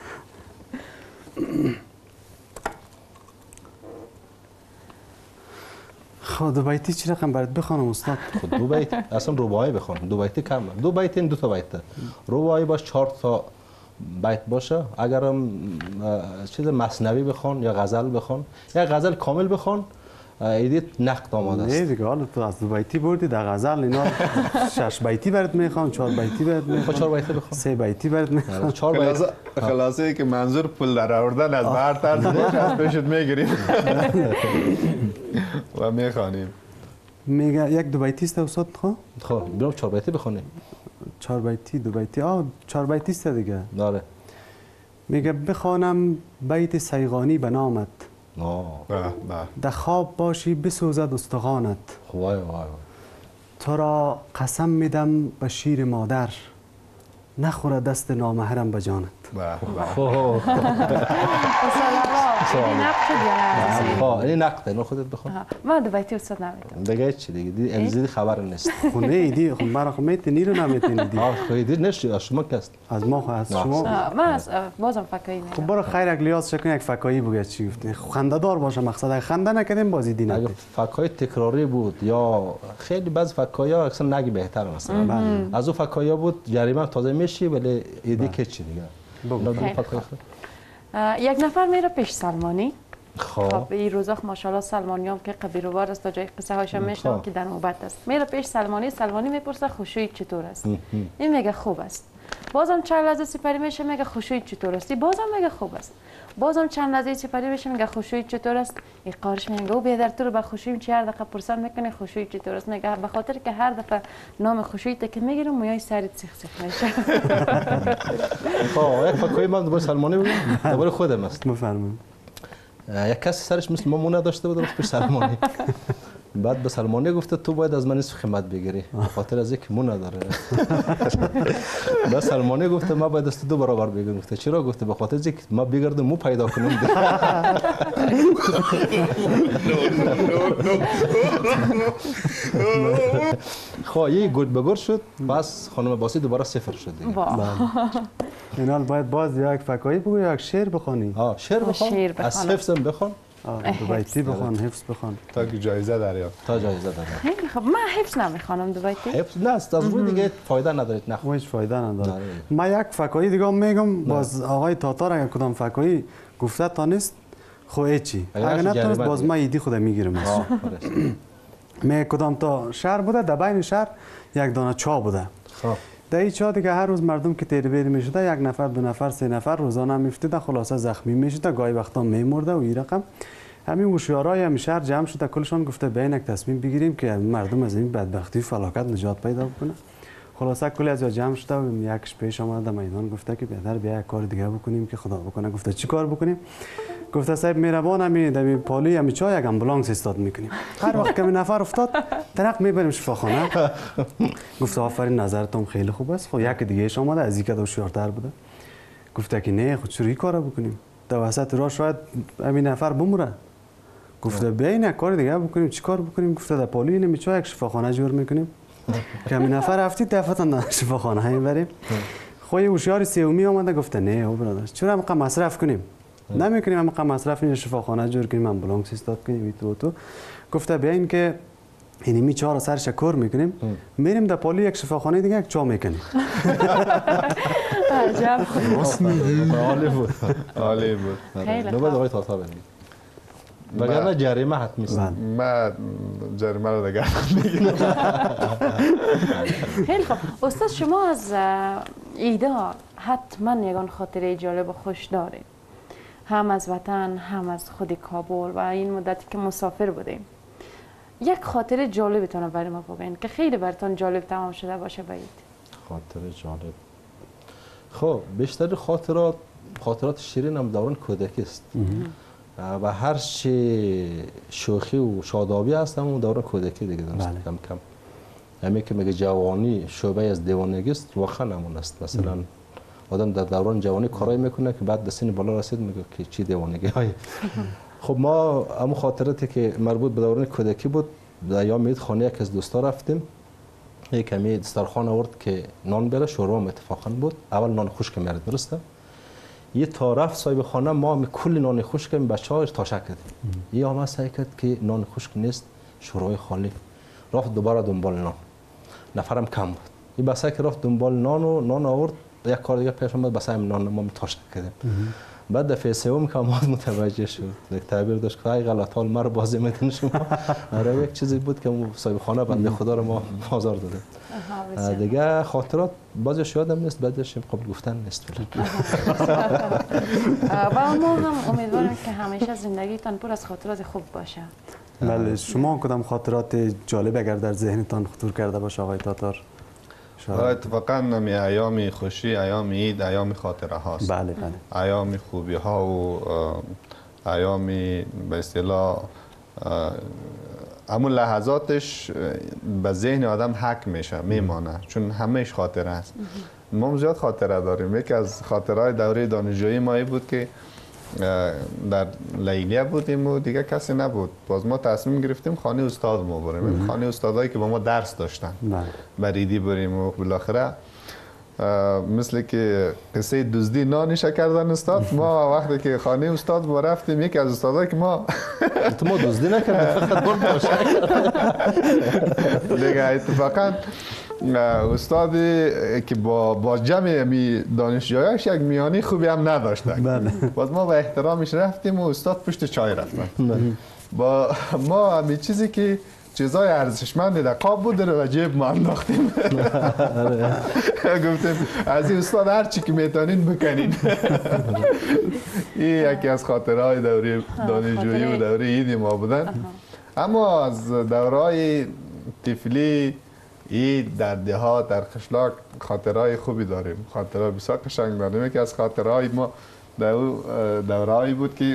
خب دو بیتی چی رقم برات بخوانم استاد؟
خود دو بیت اصلا رباعی بخوان. دو بیتی کم. دو بیت این دو تا بیت. رباعی باش 4 تا بیت باشه. اگرم چیز مثنوی بخوان یا غزل بخوان یا غزل کامل بخوان ایدیت نقد آماده است.
نه دیگه حالا تو از دو بیتی بردی در غزل اینا 6 بیتی برات میخوان 4 بیتی برات میخوان
4 بیتی بخوان
3 بیتی برات میخوان
4 بیت.
خلاصه که منظور پول در آوردن از بر طرز باشه از پیشت میگیریم و میخوانیم.
میگه یک دو بیتی است استاد
خب برام 4 بیتی بخونیم.
4 بیتی دو بیتی 4 بیتی است دیگه.
داره.
میگه بخوانم بیت سیغانی به نامت. در خواب باشی بسوزد استخوانت.
وای
تو را قسم میدم به شیر مادر نخوره دست نامحرم به جانت.
سوال
نقد شد یا نه؟
این نقد اینو خودت بخون.
من دوبایتی استاد نمیتونم
دیگه چی دیگه امروزی خبر نیست.
خونه ایدی خب مرا خب میتونی رو نمیتونی دی.
خیلی نشد از شما کست.
از ما خو از شما.
من بازم فکایی
خب برو خیر یک لیاز شکن یک فکایی بگه چی گفتی. خنده دار باشه مقصد خنده نکردیم بازی دی نه.
فکای تکراری بود یا خیلی بعض فکایا اصلا نگی بهتر مثلا. از اون فکایا بود جریمه تازه میشی ولی ایدی که چی دیگه.
یک نفر میره پیش سلمانی.
خب
این روزا ماشاءالله سلمانیام که قبیلوار است تا جای قصه هاشم میشنم که در نوبت است. میره پیش سلمانی میپرسه خوشویی چطور است؟ این میگه خوب است. بازم چند لحظه سپری میشه میگه خوشویی چطور است؟ بازم میگه خوب است. بازم چند لحظه سپری میشه میگه خوشویی چطور است؟ این قارش میگه او بیادر تو رو به خوشویی چه هر دفعه پرسان میکنه خوشویی چطور است؟ میگه به خاطر که هر دفعه نام خوشویی تا که میگیرم مویای سرت سیخ سیخ میشه.
خب یک فکری من دوباره سلمانی بگم دوباره خودم است.
بفرمایید.
یک کسی سرش مثل ما مو نداشته بود رفت پیش سلمانی. بعد به سلمانی گفته تو باید از من نصف خدمت بگیری به خاطر از اینکه مو نداره. بعد سلمانی گفته ما باید از تو 2 برابر بگیرم. گفته چرا؟ گفته به خاطر از اینکه ما بگردم مو پیدا کنم. خب یه گرد به گرد شد. پس خانم باسی دوباره 0 شد دیگه.
این حال باید باز یک فکایی بگو یا یک شعر بخوانی.
شعر بخوان. از حفظم بخوان.
دوبایتی بخوان حفظ بخوان
تا که جایزه دریافت.
تا جایزه دریافت.
خیلی خب من حفظ نمیخوانم دوبایتی.
حفظ نه از روی دیگه فایده ندارید نه.
هیچ فایده نداره. من یک فکایی دیگه میگم باز آقای تاتار اگر کدام فکایی گفته تا نیست خو چی اگر نتونست باز ما ایدی خود میگیرم. می کدام تا شهر بوده در بین شهر یک دانه چا بوده. خب در این چا دیگه هر روز مردم که تیر بیر میشده 1 نفر 2 نفر 3 نفر روزانه میفتیده خلاصه زخمی میشده گاهی وقتا میمرده و این رقم همین هوشیارای همین شهر جمع شده کلشان گفته بیاین یک تصمیم بگیریم که مردم از این بدبختی و فلاکت نجات پیدا کنه. خلاصه کلی از جمع شده و یکش پیش آمده میدان گفته که بهتر بیا یک کار دیگه بکنیم که خدا بکنه. گفته چی کار بکنیم؟ گفته صاحب مهربان همین پالی همین چای یک امبولانس استاد میکنیم. هر وقت که نفر افتاد تنق میبریم شفاخانه. گفته آفرین نظرتون خیلی خوب است. خب یک دیگه اش اومده از اینکه هوشیارتر بوده. گفته که نه خود چرا این کارو بکنیم؟ در وسط راه شاید همین نفر بمره. گفته بیاین یک کار دیگه بکنیم. چی کار بکنیم؟ گفته در پالی همین چای یک شفاخانه جور میکنیم. که همین نفر رفتید دفتر شفاخانه میبریم. خب هوشیار سومی اومده گفته نه او برادر چرا هم مصرف کنیم؟ نمیکنیم هم مصرف این شفاخانه جور کنیم امبولانس استاد کنیم تو گفته بیاین که اینمی چهار سر شکر میکنیم میریم در پالی یک شفاخانه دیگه یک چا میکنیم.
عجب
عالی بود.
عالی بود.
نوبت آقای تاتار بریم. وگرنه جریمه حتمی است.
من جریمه رو دیگه میگیرم.
خیلی خوب استاد شما از ایدا حتما یگان خاطره جالب و خوش دارید. هم از وطن هم از خود کابل و این مدتی که مسافر بودیم. یک خاطره جالبتون رو برای ما بگین که خیلی براتون جالب تمام شده باشه باید.
خاطره جالب. خب بیشتر خاطرات شیرین هم دوران کودکی است. و هر چی شوخی و شادابی هست هم دوران کودکی دیگه داشت. کم کم همین که میگه جوانی شعبه از دیوانگی است واقعا همون است. مثلا آدم در دوران جوانی کارایی میکنه که بعد به سن بالا رسید میگه که چی دیوانگی های. خب ما همون خاطراتی که مربوط به دوران کودکی بود در ایام عید خانه یک از دوستا رفتیم. یک کمی دسترخوان آورد که نان بره شوروا اتفاقا بود. اول نان خشک میارد درسته. یه تا رفت صاحب خانه ما کل نان خشک بچه‌ها تاشک کردیم. یه آمد سعی کرد که نان خشک نیست شورای خالی. رفت دوباره دنبال نان. نفرم کم بود. این بسا که رفت دنبال نان آورد یک کار دیگه پیش اومد بسا نان ما تاشک کردیم. بعد دفعه سوم که ما متوجه شد یک تعبیر داشت که ای غلط حال ما رو بازی میدین شما. آره یک چیزی بود که صاحب خانه بنده خدا رو ما آزار داده. دیگه خاطرات بعضیش یادم نیست بعضیش قبل گفتن نیست.
و ما هم امیدوارم که همیشه زندگیتان پر از خاطرات خوب باشه.
بله شما کدام خاطرات جالب اگر در ذهنتان خطور کرده باشه آقای تاتار؟
اتفاقا نمی ایام خوشی ایام عید ایام خاطره هاست.
بله بله.
ایام خوبی ها و ایام به اصطلاح همون لحظاتش به ذهن آدم حک میشه میمانه چون همهش خاطره است. ما زیاد خاطره داریم. یکی از خاطرهای دوره دانشجویی ما بود که در لیلیه بودیم و دیگه کسی نبود. باز ما تصمیم گرفتیم خانه استاد ما بریم، خانه استادایی که با ما درس داشتن بریدی بریم و بالاخره مثل که قصه دزدی نانش کردن استاد. ما وقتی که خانه استاد ما رفتیم، یکی از استادایی که ما
دزدی نکردیم فقط برد باشه
دیگه اتفاقا استادی که با جمع می دانشجویاش یک میانی خوبی هم نداشتن. باز ما با احترامش رفتیم و استاد پشت چای رفتن. با ما همین چیزی که چیزای ارزشمند در قاب بود در جیب ما انداختیم. گفتیم از این استاد هر چی که میتونین بکنین. این یکی از خاطرهای دوره دانشجویی و دوره عید ما بودن. اما از دورهای طفلی عید در دهات در قشلاق خاطرهای خوبی داریم، خاطرهای بسیار قشنگ داریم. یکی از خاطرهای ما دورهایی بود که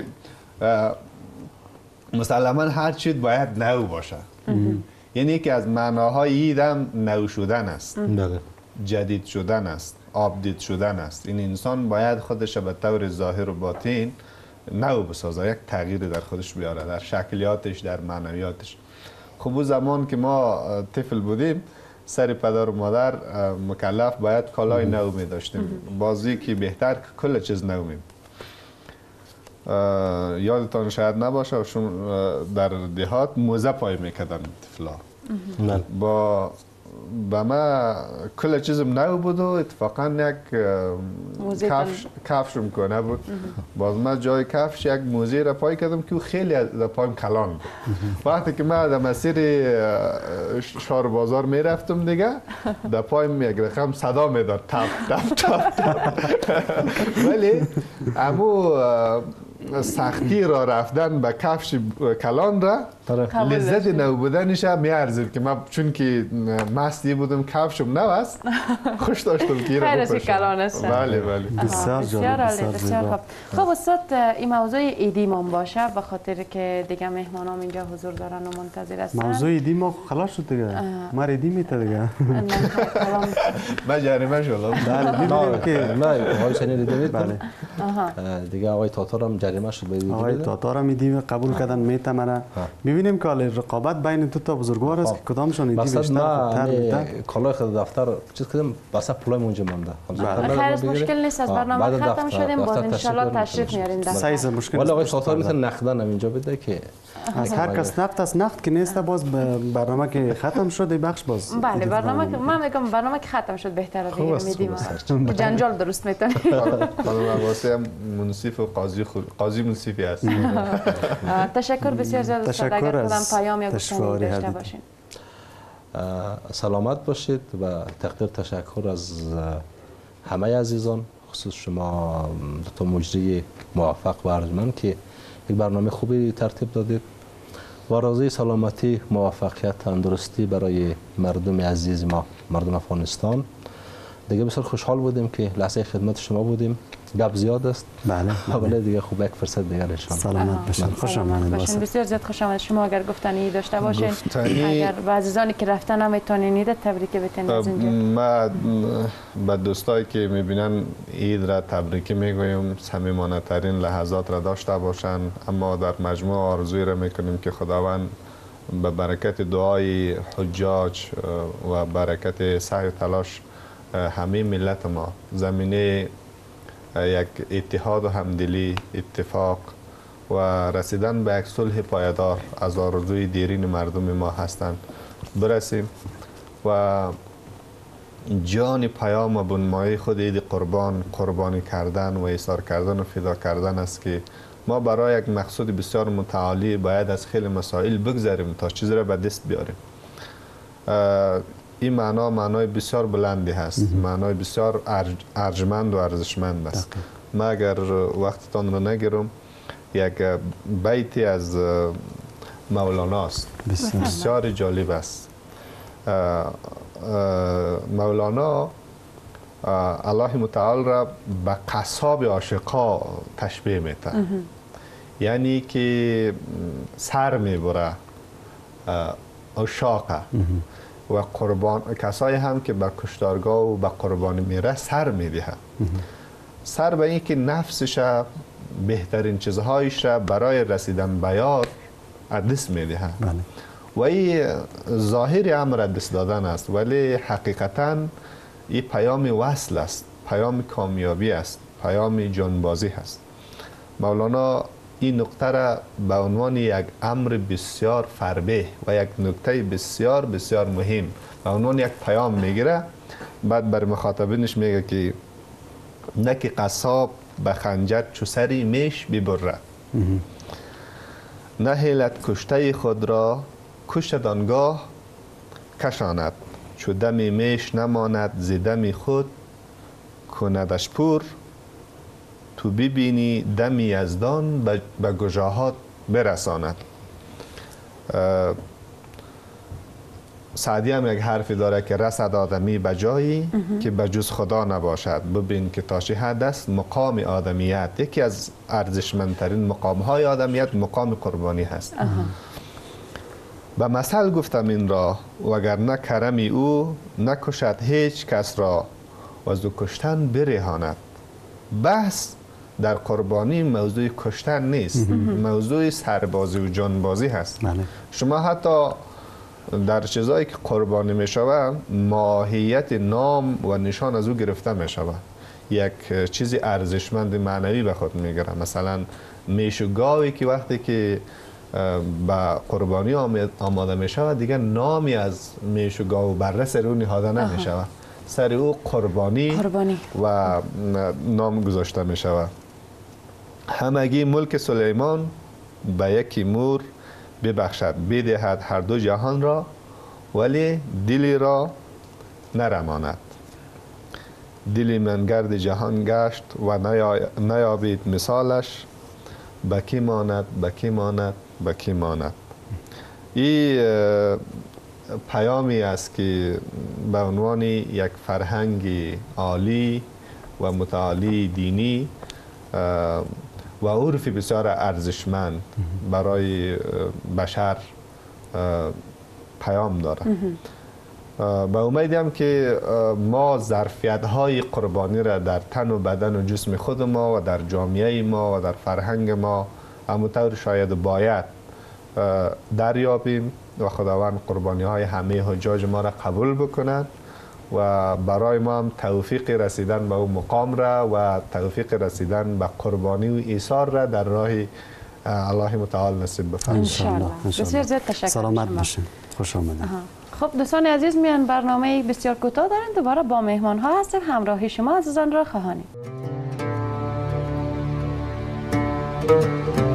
مسلما هر چیز باید نو باشه. یعنی یکی از معناهای عید هم نو شدن است، جدید شدن است، آپدیت شدن است. این انسان باید خودش به طور ظاهر و باطن نو بسازه، یک تغییر در خودش بیاره، در شکلیاتش، در معنویاتش. خب زمان که ما طفل بودیم، سر پدر و مادر مکلف باید کالای نو می داشتیم. بازی که بهتر که کل چیز نو می. یادتان شاید نباشه در دهات موزه پای میکردن طفلا. با ما کل چیزم نو بود و اتفاقا یک کفشم کنه بود. باز ما جای کفش یک موزه را پای کردم که خیلی در پایم کلان بود. وقتی که ما در مسیر شهر بازار میرفتم دیگه، در پایم یک رقم صدا میداد، تپ تپ تپ تپ. ولی امو سختی را رفتن به کفش کلان را لذت نو بودنش هم میارزید که ما چون که مستی بودم کفشم نو است خوش داشتم که
خیر از کلان است.
بله بله
بسیار خوب. خب استاد این موضوع عیدی ما باشه به خاطر که دیگه مهمانام اینجا حضور دارن و منتظر هستن.
موضوع عیدی ما خلاص شد دیگه. ما عیدی میته دیگه.
ما جریمه شدم.
بله دیدیم که
نه آقای شنیدی دیدید.
بله.
دیگه آقای تاتار هم جریمه شد.
آقای تاتار هم دیدیم قبول کردن میته مرا. ببینیم که رقابت بین دو تا بزرگوار است که کدامشون ایدی بیشتر
کالای خود دفتر چیز کردم واسه پولای اونجا مونده.
خیر است مشکل نیست، از برنامه ختم شدیم باز ان شاء الله تشریف میاریم
سایز مشکل
ولی آقای تاتار میتونه نقدن هم اینجا بده که
از هر کس نقد است نقد که نیست. باز برنامه که ختم شد بخش باز
بله برنامه که من میگم برنامه که ختم شد بهتره دیگه میدیم جنجال درست میتونه.
خانم واسه منصف و قاضی منصفی است.
تشکر بسیار زیاد استاد. اگر کدام پیام یا گفتنی داشته باشین.
سلامت باشید و تقدیر تشکر از همه عزیزان، خصوص شما دو تا مجری موفق و ارجمند که یک برنامه خوبی ترتیب دادید. و آرزوی سلامتی، موفقیت، تندرستی برای مردم عزیز ما، مردم افغانستان. دیگه بسیار خوشحال بودیم که لحظه خدمت شما بودیم. گپ زیاد است.
بله.
ولی دیگه خوب یک فرصت دیگه ان شاء الله.
سلامت باشین. خوش آمدید.
بسیار زیاد خوش آمدید. شما اگر گفتنی داشته باشین، اگر به عزیزانی که رفتن هم میتونین تبریک بتین از اینجا.
ما به دوستایی که میبینن عید را تبریک میگویم، صمیمانه ترین لحظات را داشته باشن. اما در مجموع آرزوی را میکنیم که خداوند به برکت دعای حجاج و برکت سعی و تلاش همه ملت ما زمینه یک اتحاد و همدلی، اتفاق و رسیدن به یک صلح پایدار از آرزوی دیرین مردم ما هستند برسیم و جان پیام بنمایی خود عید قربانی کردن و ایثار کردن و فدا کردن است که ما برای یک مقصود بسیار متعالی باید از خیلی مسائل بگذریم تا چیزی را به دست بیاریم. این معنای بسیار بلندی هست، معنای بسیار ارجمند و ارزشمند است. من اگر وقتتان رو نگیرم، یک بیتی از مولانا است بسیار جالب است. مولانا الله متعال را به قصاب عاشقا تشبیه میده، یعنی که سر میبره عشاق و کسایی هم که به کشتارگاه و به قربانی میره سر میده. سر به این که نفسش بهترین چیزهایش را برای رسیدن به یار از دست می‌دهد. و این ظاهر امر از دست دادن است، ولی حقیقتاً این پیام وصل است، پیام کامیابی است، پیام جانبازی است. مولانا این نکته را به عنوان یک امر بسیار فربه و یک نکته بسیار بسیار مهم به عنوان یک پیام میگیره. بعد بر مخاطبینش میگه که نه که قصاب به خنجر چو سری میش ببرد، نه حیلت کشته خود را کشت آنگاه کشاند، چو دمی میش نماند ز دمی خود کندش پور، تو ببینی دمی یزدان به گژاهات برساند. سعدی هم یک حرفی داره که رسد آدمی به جایی که به جز خدا نباشد، ببین که تا چه حد است مقام آدمیت. یکی از ارزشمندترین مقام های آدمیت مقام قربانی هست. به مثل گفتم این را وگرنه کرمی او نکشد هیچ کس را و از کشتن برهاند. بحث در قربانی موضوع کشتن نیست، موضوع سربازی و جانبازی هست. شما حتی در چیزایی که قربانی می شود ماهیت نام و نشان از او گرفته می شود، یک چیز ارزشمند معنوی به خود می گیره. مثلا میش و گاوی که وقتی که به قربانی آماده می شود دیگه نامی از میش و گاو بر سر او نهاده نمی شود، سر او قربانی و نام گذاشته می شود. همگی ملک سلیمان به یکی مور ببخشد، بدهد هر دو جهان را ولی دلی را نرماند. دلی من گرد جهان گشت و نیابید مثالش، بکی ماند بکی ماند بکی ماند. این پیامی است که به عنوان یک فرهنگ عالی و متعالی دینی و عرفی بسیار ارزشمند برای بشر پیام داره. به امیدیم که ما ظرفیت های قربانی را در تن و بدن و جسم خود ما و در جامعه ما و در فرهنگ ما همونطور شاید باید دریابیم و خداوند قربانی های همه حجاج ما را قبول بکند و برای ما هم توفیق رسیدن به اون مقام را و توفیق رسیدن به قربانی و ایثار را در راه الله متعال نصیب بفرماید.
ان شاء الله. بسیار زیاد تشکر.
سلامت باشین. خوش آمدید.
خب دوستان عزیز، میان برنامه بسیار کوتاه داریم، دوباره با مهمان ها هستیم، همراهی شما عزیزان را خواهانیم.